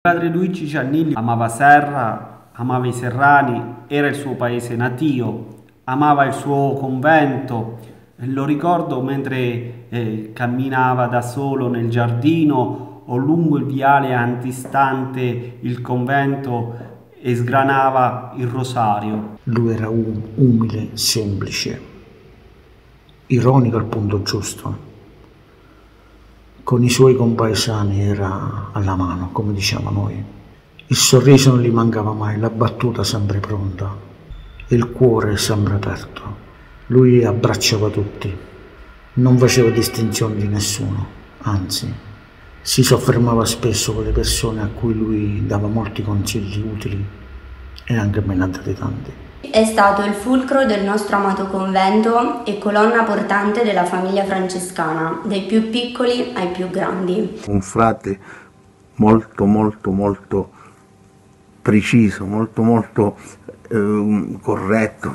Padre Luigi Giannilli amava Serra, amava i serrani, era il suo paese natio, amava il suo convento. Lo ricordo mentre camminava da solo nel giardino o lungo il viale antistante il convento e sgranava il rosario. Lui era umile, semplice, ironico al punto giusto. Con i suoi compaesani era alla mano, come diciamo noi. Il sorriso non gli mancava mai, la battuta sempre pronta, il cuore sempre aperto. Lui abbracciava tutti, non faceva distinzioni di nessuno, anzi, si soffermava spesso con le persone a cui lui dava molti consigli utili e anche me ne ha dati tanti. È stato il fulcro del nostro amato convento e colonna portante della famiglia francescana, dai più piccoli ai più grandi. Un frate molto preciso, molto corretto,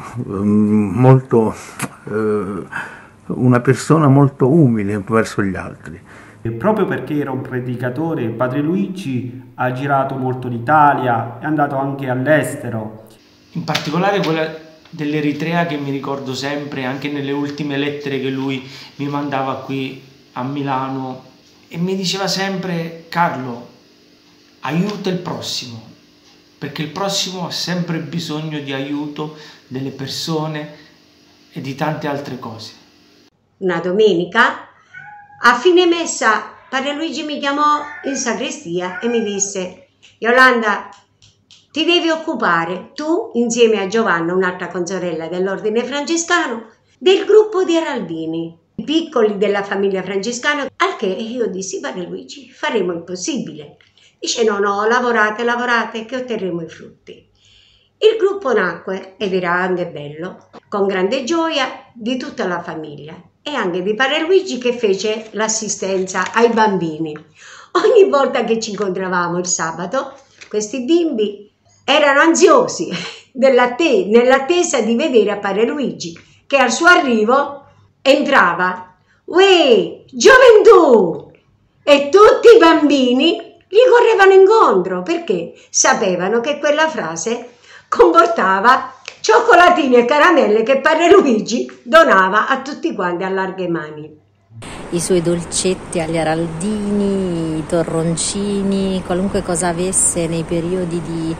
una persona molto umile verso gli altri. E proprio perché era un predicatore, Padre Luigi ha girato molto l'Italia, è andato anche all'estero. In particolare quella dell'Eritrea, che mi ricordo sempre, anche nelle ultime lettere che lui mi mandava qui a Milano, e mi diceva sempre: Carlo, aiuta il prossimo, perché il prossimo ha sempre bisogno di aiuto delle persone e di tante altre cose. Una domenica, a fine messa, Padre Luigi mi chiamò in sacrestia e mi disse: Yolanda, ti devi occupare, tu insieme a Giovanna, un'altra consorella dell'ordine francescano, del gruppo di Araldini, i piccoli della famiglia francescana, al che io dissi: Padre Luigi, faremo il possibile. Dice: no, lavorate, che otterremo i frutti. Il gruppo nacque, ed era anche bello, con grande gioia di tutta la famiglia e anche di Padre Luigi, che fece l'assistenza ai bambini. Ogni volta che ci incontravamo il sabato, questi bimbi erano ansiosi nell'attesa di vedere a Padre Luigi, che al suo arrivo entrava: «Uè, gioventù!» E tutti i bambini gli correvano incontro, perché sapevano che quella frase comportava cioccolatini e caramelle che Padre Luigi donava a tutti quanti a larghe mani. I suoi dolcetti agli araldini, i torroncini, qualunque cosa avesse nei periodi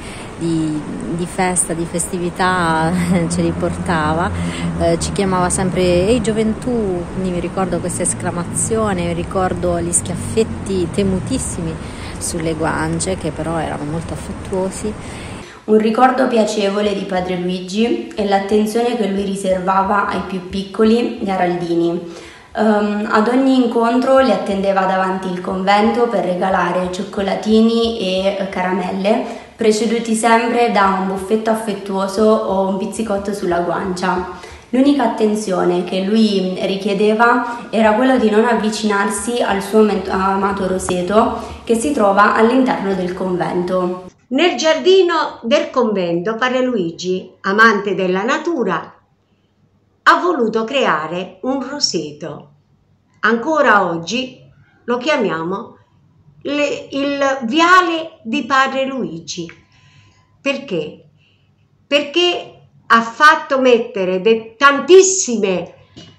di festa, di festività, ce li portava. Ci chiamava sempre «Ehi gioventù», quindi mi ricordo questa esclamazione, mi ricordo gli schiaffetti temutissimi sulle guance, che però erano molto affettuosi. Un ricordo piacevole di Padre Luigi è l'attenzione che lui riservava ai più piccoli, gli araldini. Ad ogni incontro li attendeva davanti il convento per regalare cioccolatini e caramelle, preceduti sempre da un buffetto affettuoso o un pizzicotto sulla guancia. L'unica attenzione che lui richiedeva era quella di non avvicinarsi al suo amato roseto, che si trova all'interno del convento. Nel giardino del convento, Padre Luigi, amante della natura, ha voluto creare un roseto. Ancora oggi lo chiamiamo il viale di Padre Luigi. Perché? Perché ha fatto mettere tantissime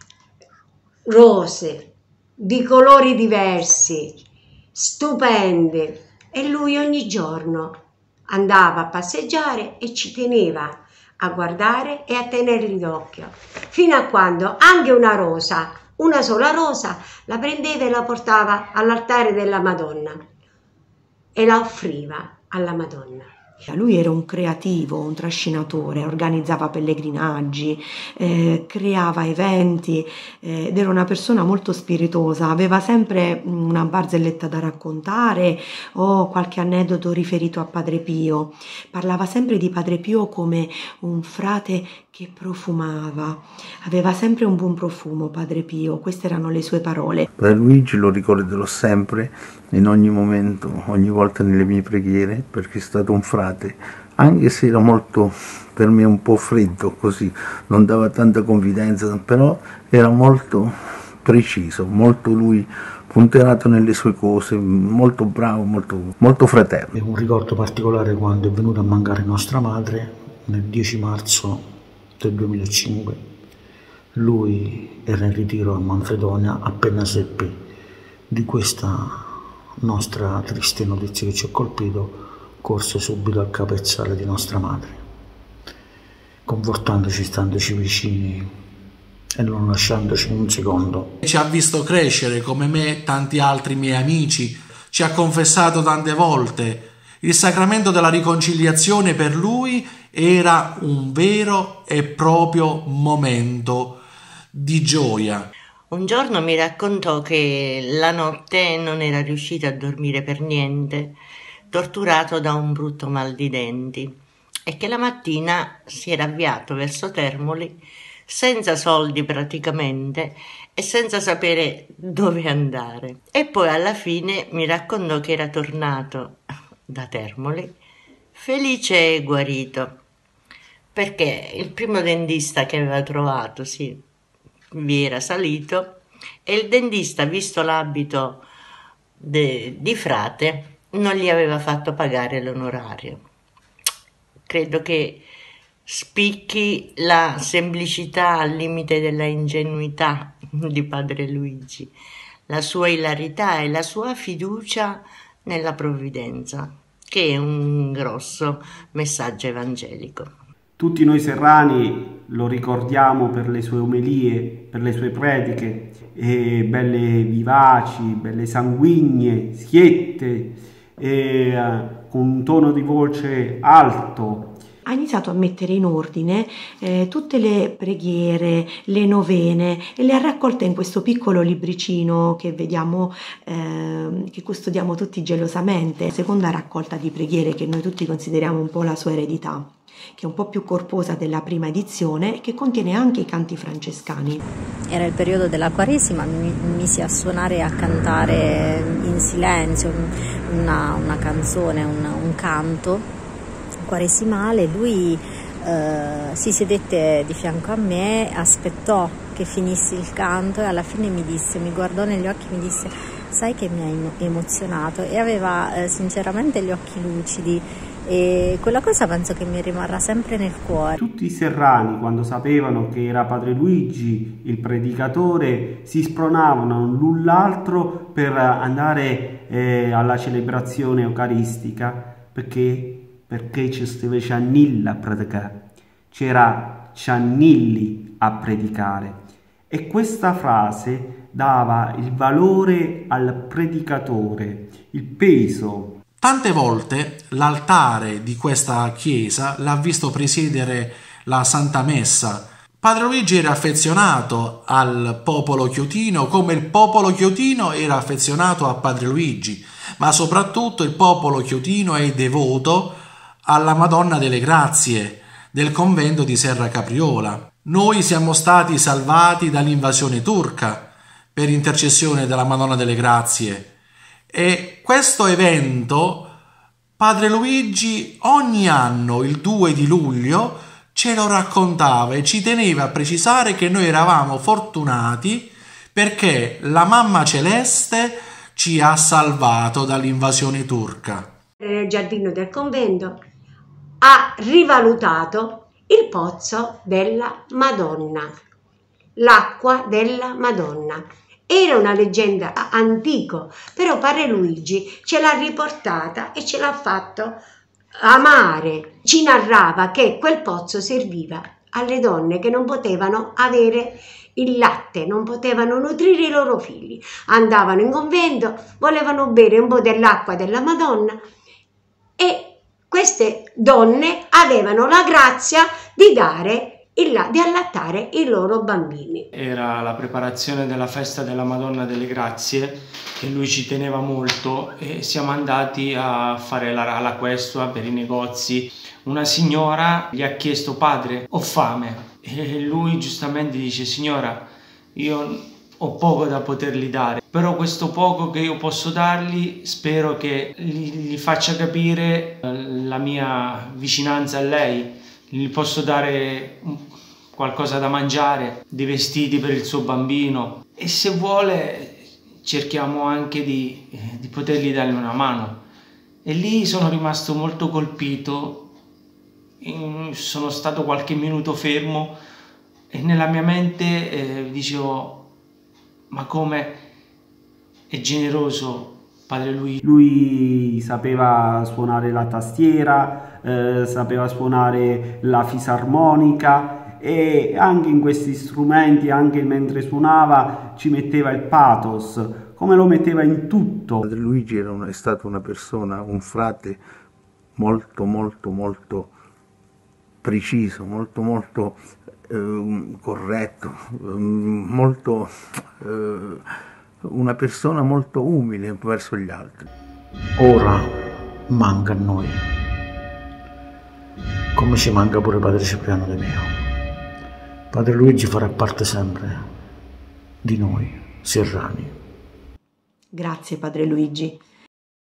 rose di colori diversi, stupende, e lui ogni giorno andava a passeggiare e ci teneva a guardare e a tenerli d'occhio, fino a quando anche una sola rosa, la prendeva e la portava all'altare della Madonna e la offriva alla Madonna. Lui era un creativo, un trascinatore, organizzava pellegrinaggi, creava eventi ed era una persona molto spiritosa, aveva sempre una barzelletta da raccontare o qualche aneddoto riferito a Padre Pio. Parlava sempre di Padre Pio come un frate che profumava, aveva sempre un buon profumo Padre Pio, queste erano le sue parole. Padre Luigi lo ricorderò sempre, in ogni momento, ogni volta nelle mie preghiere, perché è stato un frate, anche se era molto, per me, un po' freddo così, non dava tanta confidenza, però era molto preciso, molto lui punterato nelle sue cose, molto bravo, molto fraterno. È un ricordo particolare quando è venuta a mancare nostra madre nel 10 marzo del 2005. Lui era in ritiro a Manfredonia, appena seppe di questa nostra triste notizia che ci ha colpito, corse subito al capezzale di nostra madre, confortandoci, standoci vicini e non lasciandoci un secondo. Ci ha visto crescere come me e tanti altri miei amici, ci ha confessato tante volte. Il sacramento della riconciliazione per lui era un vero e proprio momento di gioia. Un giorno mi raccontò che la notte non era riuscito a dormire per niente, torturato da un brutto mal di denti, e che la mattina si era avviato verso Termoli senza soldi praticamente e senza sapere dove andare. E poi alla fine mi raccontò che era tornato da Termoli felice e guarito, perché il primo dentista che aveva trovato vi era salito e il dentista, visto l'abito di frate, non gli aveva fatto pagare l'onorario. Credo che spicchi la semplicità al limite della ingenuità di padre Luigi, la sua ilarità e la sua fiducia nella provvidenza, che è un grosso messaggio evangelico. Tutti noi serrani lo ricordiamo per le sue omelie, per le sue prediche, belle vivaci, belle sanguigne, schiette, con un tono di voce alto. Ha iniziato a mettere in ordine tutte le preghiere, le novene, e le ha raccolte in questo piccolo libricino che vediamo, che custodiamo tutti gelosamente. Seconda raccolta di preghiere che noi tutti consideriamo un po' la sua eredità, che è un po' più corposa della prima edizione e che contiene anche i canti francescani. Era il periodo della Quaresima, mi misi a suonare e a cantare in silenzio una canzone, un canto quaresimale. Lui si sedette di fianco a me, aspettò che finissi il canto e alla fine mi guardò negli occhi e mi disse: sai che mi ha emozionato, e aveva sinceramente gli occhi lucidi, e quella cosa penso che mi rimarrà sempre nel cuore. Tutti i serrani, quando sapevano che era padre Luigi il predicatore, si spronavano l'un l'altro per andare alla celebrazione eucaristica, perché ci stava Ciannilli a predicare, c'era Ciannilli a predicare, e questa frase dava il valore al predicatore, il peso. Tante volte l'altare di questa chiesa l'ha visto presiedere la Santa Messa. Padre Luigi era affezionato al popolo chiotino, come il popolo chiotino era affezionato a Padre Luigi, ma soprattutto il popolo chiotino è devoto alla Madonna delle Grazie del convento di Serra Capriola. Noi siamo stati salvati dall'invasione turca per intercessione della Madonna delle Grazie, e questo evento Padre Luigi ogni anno il 2 di luglio ce lo raccontava e ci teneva a precisare che noi eravamo fortunati perché la Mamma Celeste ci ha salvato dall'invasione turca. Nel giardino del convento ha rivalutato il pozzo della Madonna, l'acqua della Madonna. Era una leggenda antico, però padre Luigi ce l'ha riportata e ce l'ha fatto amare. Ci narrava che quel pozzo serviva alle donne che non potevano avere il latte, non potevano nutrire i loro figli. Andavano in convento, volevano bere un po' dell'acqua della Madonna e queste donne avevano la grazia di di allattare i loro bambini. Era la preparazione della festa della Madonna delle Grazie che lui ci teneva molto, e siamo andati a fare la questua per i negozi. Una signora gli ha chiesto: padre, ho fame, e lui giustamente dice: signora, io ho poco da potergli dare, però questo poco che io posso dargli spero che gli faccia capire la mia vicinanza a lei. Gli posso dare qualcosa da mangiare, dei vestiti per il suo bambino, e se vuole cerchiamo anche di potergli dare una mano. E lì sono rimasto molto colpito, sono stato qualche minuto fermo e nella mia mente dicevo: ma come è generoso Padre Luigi. Lui sapeva suonare la tastiera, sapeva suonare la fisarmonica, e anche in questi strumenti, anche mentre suonava, ci metteva il pathos, come lo metteva in tutto. Padre Luigi è stato una persona, un frate molto preciso, molto corretto, una persona molto umile verso gli altri. Ora manca a noi, come ci manca pure Padre Cipriano De Meo. Padre Luigi farà parte sempre di noi serrani. Grazie Padre Luigi.